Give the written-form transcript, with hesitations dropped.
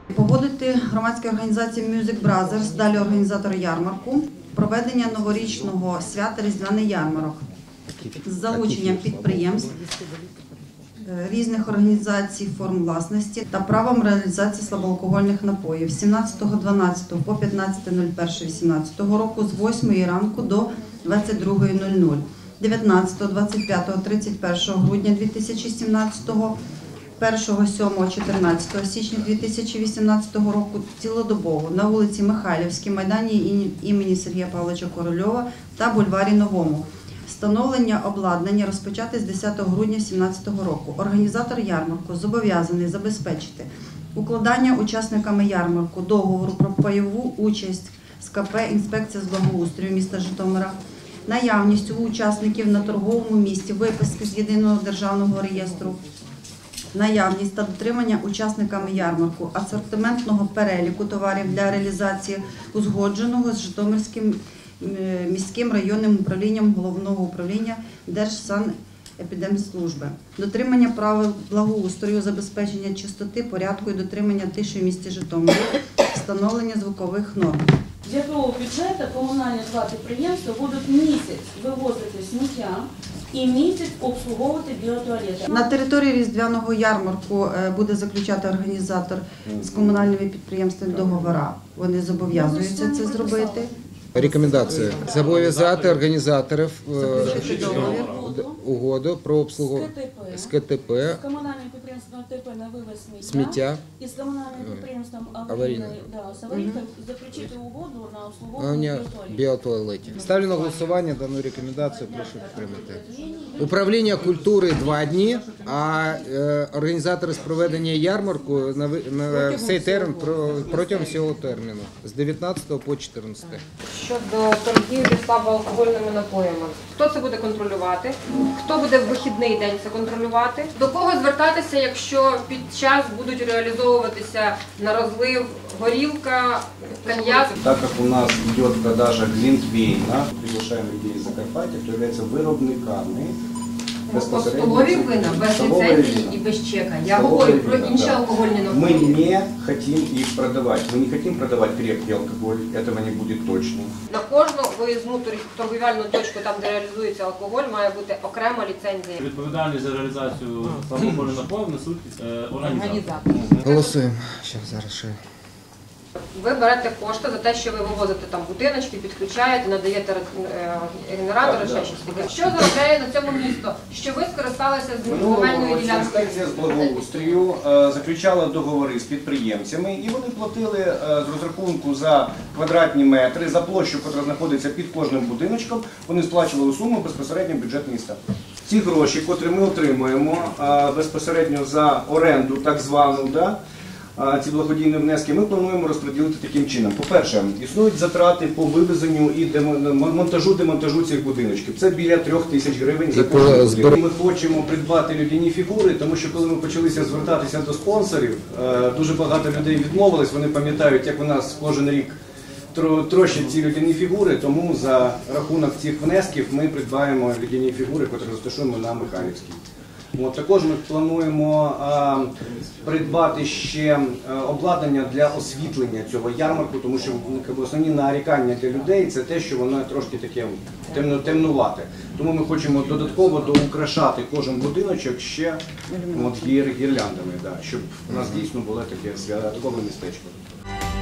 Погодити громадській організації Music Brothers, далі організатор ярмарку, проведення новорічного свята «Різдвяний ярмарок» з залученням підприємств, різних організацій, форм власності та правом реалізації слабоалкогольних напоїв з 17.12 по 15.01.2018 року з 8 ранку до 22.00, 19, 25, 31 грудня 2017, 1, 7, 14 січня 2018 року цілодобово на вулиці Михайлівській, майдані імені Сергія Павловича Корольова та бульварі Новому. Встановлення обладнання розпочати з 10 грудня 2017 року. Організатор ярмарку зобов'язаний забезпечити укладання учасниками ярмарку договору про пайову участь з КП «Інспекція з благоустрою» міста Житомира, наявність у учасників на торговому місці виписки з Єдиного державного реєстру, наявність та дотримання учасниками ярмарку асортиментного переліку товарів для реалізації узгодженого з Житомирським міським районним управлінням Головного управління Держсанепідемслужби, дотримання правил благоустрою, забезпечення чистоти, порядку і дотримання тиші в місті Житомирі, встановлення звукових норм. З якого бюджету комунальні два підприємства будуть місяць вивозити сміття і місяць обслуговувати біотуалети. На території Різдвяного ярмарку буде заключати організатор з комунальними підприємствами договори. Вони зобов'язуються це зробити. Рекомендація. Зобов'язати організаторів угоду про обслуговування з КТП, з комунальним підприємством ТП на вивез сміття і з комунальним підприємством аварійної заключити угоду на обслуговування біотуалетів. Ставлю на голосування дану рекомендацію, прошу підтримати. Управління культури 2 дні, а організатори з проведення ярмарку на цей термін протягом всього терміну з 19 по 14. Щодо торгівлі слабоалкогольними напоями. Хто це буде контролювати? Хто буде в вихідний день це контролювати? До кого звертатися, якщо під час будуть реалізовуватися на розлив горілка, коньяк? Так как у нас идет продажа глинтвейна, приглашаем людей из Закарпаття, хто є виробниками. Столові вина, без ліцензії і без чека. Я говорю про інші алкогольні напої. Мы не хотим их продавать. Мы не хотим продавать крепкий алкоголь. Этого не будет точно. На кожну виїзну торгівельну точку, там де реалізується алкоголь, має бути окрема ліцензія. Відповідальність за реалізацію алкогольних напоїв несуть організатори. Голосуємо. Зараз ще. Ви берете кошти за те, що ви вивозите там будиночки, підключаєте, надаєте генератори, ще щось. Що заробляє на цьому місто? Що ви скористалися з земельною ділянкою? Інспекція з благоустрою заключала договори з підприємцями і вони платили з розрахунку за квадратні метри, за площу, яка знаходиться під кожним будиночком, вони сплачували суму безпосередньо в бюджет міста. Ці гроші, котрі ми отримуємо безпосередньо за оренду, так звану, ці благодійні внески, ми плануємо розподілити таким чином. По-перше, існують затрати по вивезенню і демонтажу цих будиночків. Це біля 3 тисяч гривень за кожен будинок. Ми хочемо придбати людяні фігури, тому що коли ми почалися звертатися до спонсорів, дуже багато людей відмовились, вони пам'ятають, як у нас кожен рік трощать ці людяні фігури, тому за рахунок цих внесків ми придбаємо людяні фігури, які розташуємо на Михайлівській. Також ми плануємо придбати ще обладнання для освітлення цього ярмарку, тому що основні нарікання для людей – це те, що воно трошки таке темнувате. Тому ми хочемо додатково доукрашати кожен будиночок ще гірляндами, щоб у нас дійсно було таке святкове містечко.